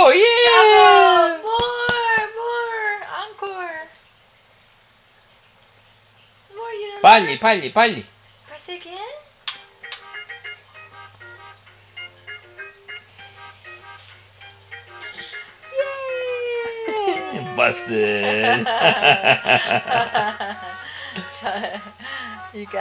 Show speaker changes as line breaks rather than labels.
Bravo! Yeah!
Bravo! More! Encore! More, Yiannoula.
빨리.
Press again. Yay!
Busted.
You got